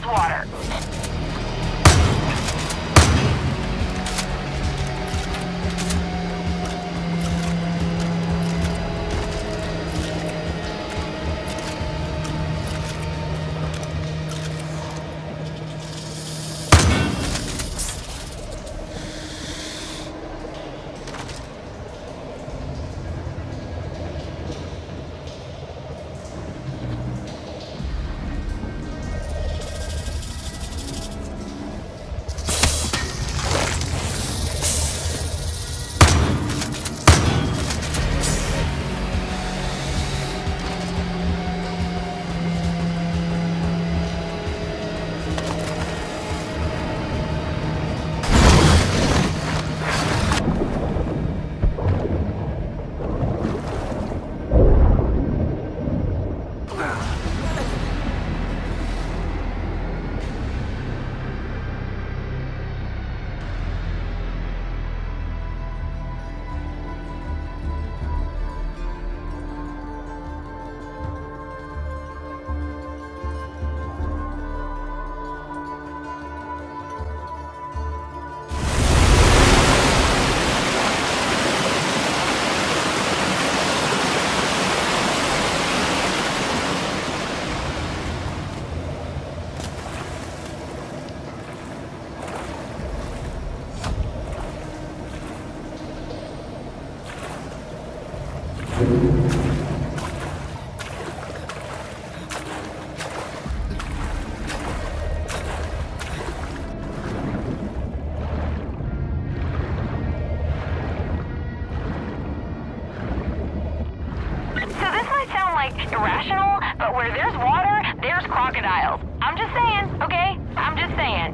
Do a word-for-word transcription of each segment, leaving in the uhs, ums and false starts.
water. Irrational, but where there's water, there's crocodiles. I'm just saying, okay? I'm just saying.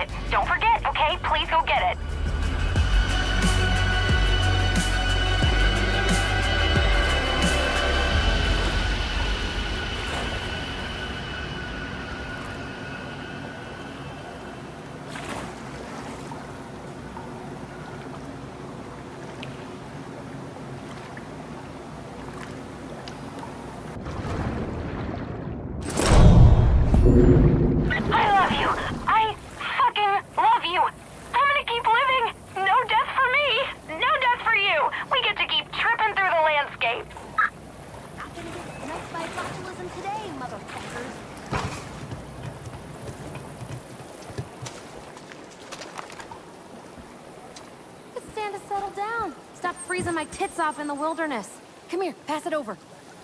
it. Don't forget, okay? Please go get it. I love you. I fucking love you. I'm gonna keep living. No death for me. No death for you. We get to keep tripping through the landscape. Not gonna get sniped by botulism today, motherfuckers. It's time to settle down. Stop freezing my tits off in the wilderness. Come here, pass it over.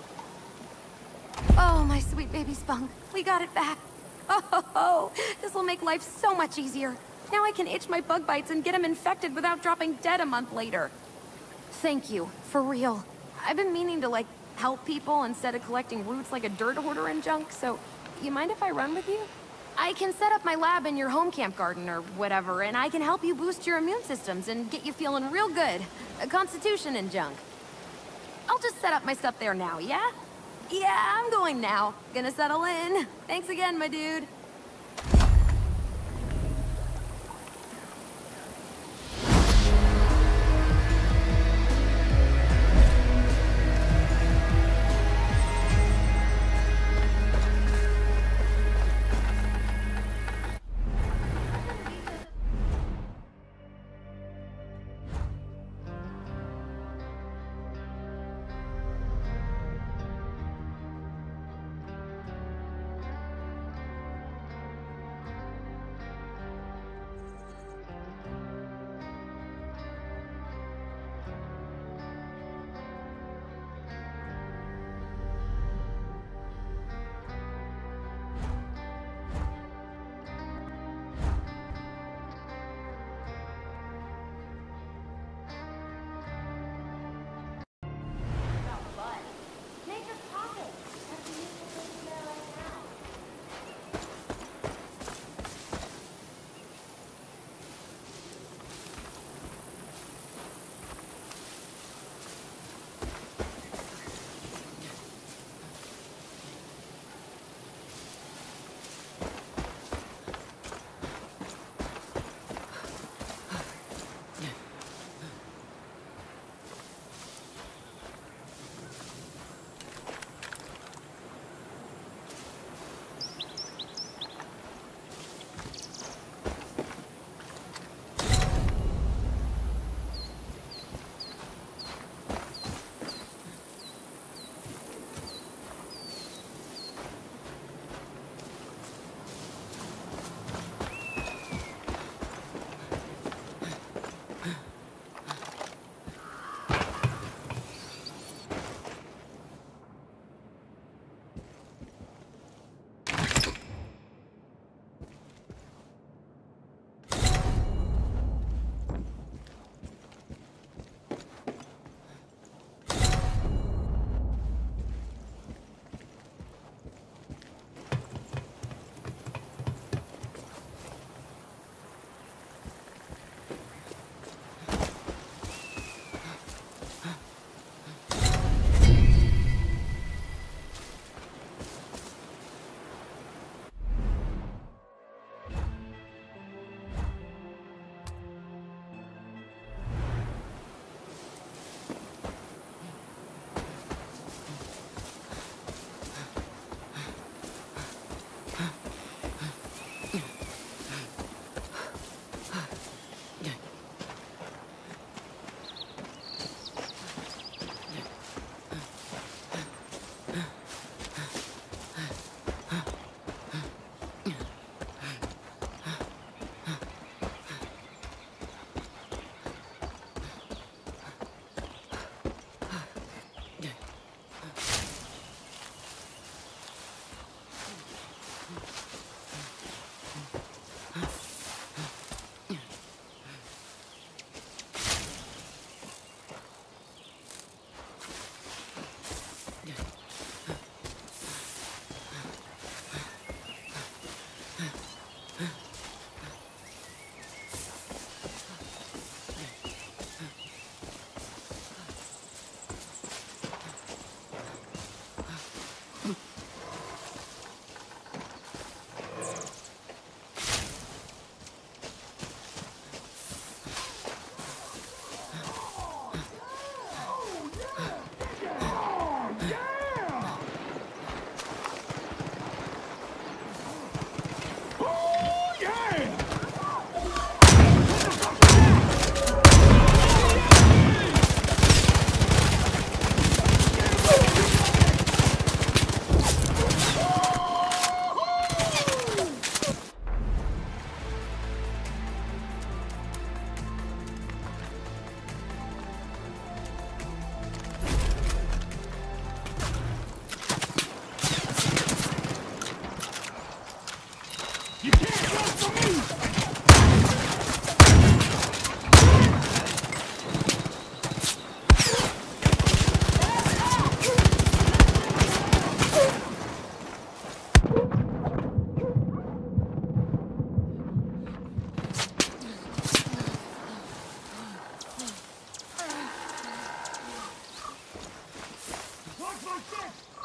Oh, my sweet baby Spunk. We got it back. Oh, this will make life so much easier. Now I can itch my bug bites and get them infected without dropping dead a month later. Thank you, for real. I've been meaning to, like, help people instead of collecting roots like a dirt hoarder and junk, so you mind if I run with you? I can set up my lab in your home camp garden or whatever, and I can help you boost your immune systems and get you feeling real good. A constitution and junk. I'll just set up my stuff there now, yeah? Yeah, I'm going now. Gonna settle in. Thanks again, my dude.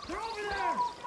They're over there!